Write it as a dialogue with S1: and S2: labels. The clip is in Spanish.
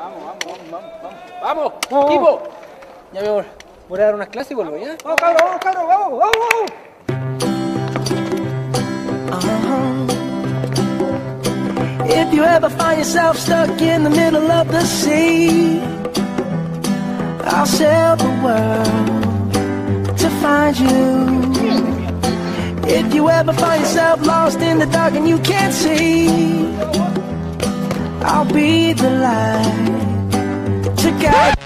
S1: ¡Vamos! ¡Equipo! Ya me voy a dar unas clases y vuelvo, ¿ya?
S2: ¡Vamos, cabros! ¡Vamos!
S3: If you ever find yourself stuck in the middle of the sea, I'll sail the world to find you. If you ever find yourself lost in the dark and you can't see, I'll be the light to guide.